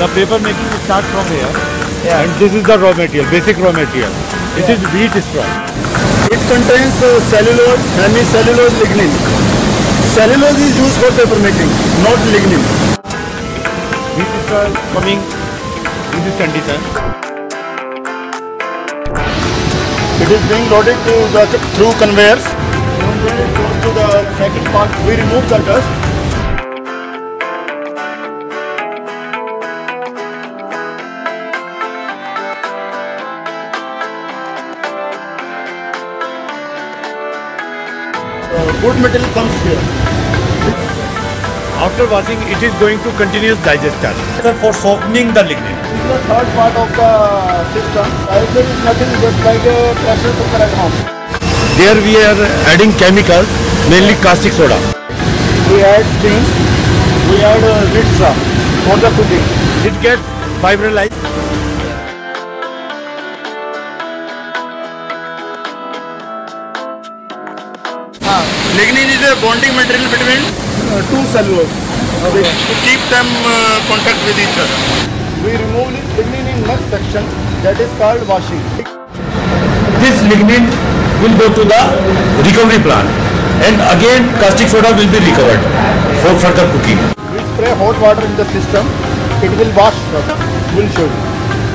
The paper making starts from here. Yeah. And this is the raw material, basic raw material. It is wheat straw. It contains cellulose, hemicellulose, lignin. Cellulose is used for paper making, not lignin. Wheat straw is coming in this condition. It is being loaded through conveyors. When it goes to the second part, we remove the dust. Wood material comes here. After washing, it is going to continuous digester for softening the lignin. This is the third part of the system. There is nothing just like a pressure cooker at home. There we are adding chemicals, mainly caustic soda. We add steam. We add RUCHIRA for the cooking. It gets fibrillized. Lignin is a bonding material between two cellulose to keep them contact with each other. We remove lignin in next section, that is called washing. This lignin will go to the recovery plant and again caustic soda will be recovered for further cooking. We spray hot water in the system, it will wash. We'll show you.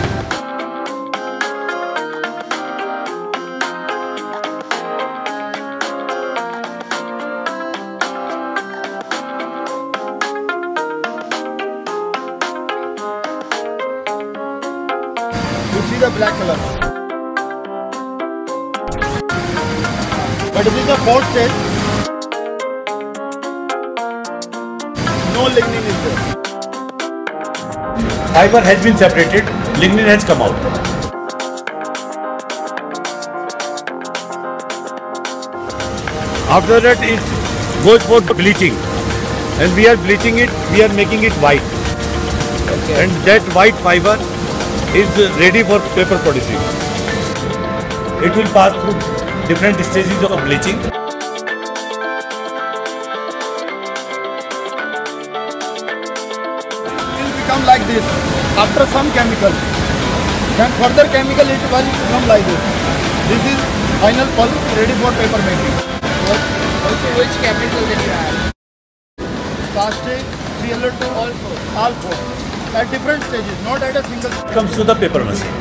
You see the black color. But this is the fourth stage. No lignin is there. Fiber has been separated, lignin has come out. After that it goes for bleaching and we are bleaching it, we are making it white. Okay. And that white fiber is ready for paper producing. It will pass through different stages of bleaching. It will become like this after some chemical. Then further chemical it will become like this. This is final pulp ready for paper making. Also, which chemical did you add? Caustic, ClO2, all four. At different stages, not at a single. Comes to the paper machine.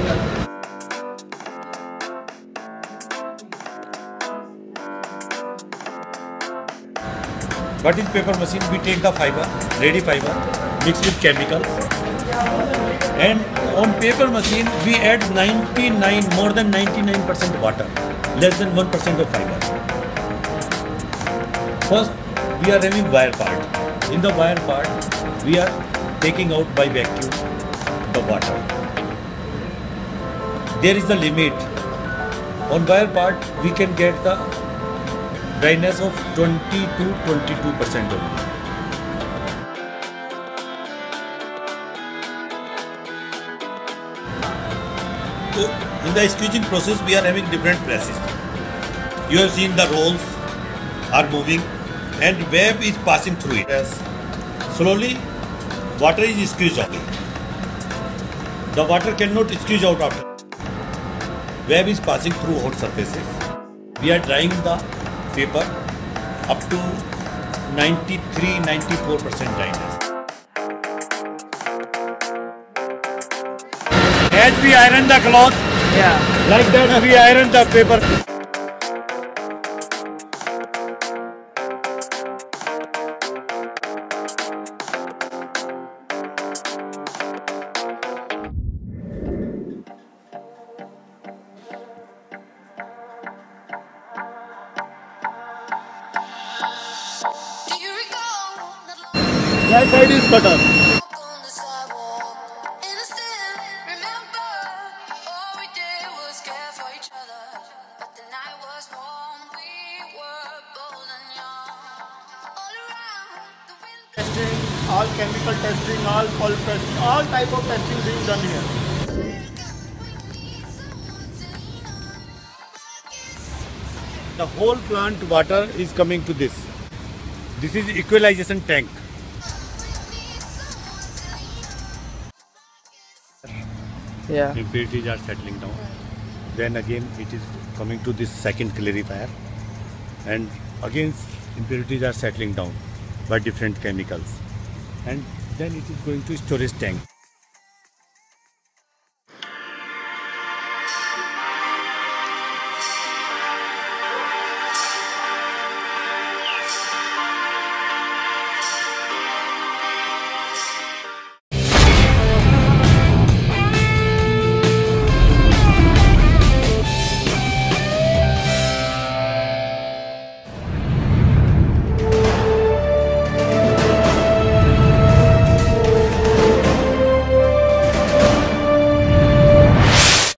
What is paper machine? We take the fiber, ready fiber, mix with chemicals, and on paper machine we add more than 99% water, less than 1% of fiber. First, we are having wire part. In the wire part, we are taking out by vacuum the water. There is the limit. On wire part, we can get the dryness of 20 to 22% only. So, in the squeezing process, we are having different presses. You have seen the rolls are moving and wave is passing through it. Yes. Slowly, water is squeezed out. The water cannot squeeze out after. Wave is passing through hot surfaces. We are drying the paper up to 93-94% dryness. As we iron the cloth, like that we iron the paper. Right side is cutter. Testing, all chemical testing, all pulp testing, all type of testing being done here. The whole plant water is coming to this. This is equalization tank. Yeah. impurities are settling down. Then again it is coming to this second clarifier, and again impurities are settling down by different chemicals, and then it is going to storage tank.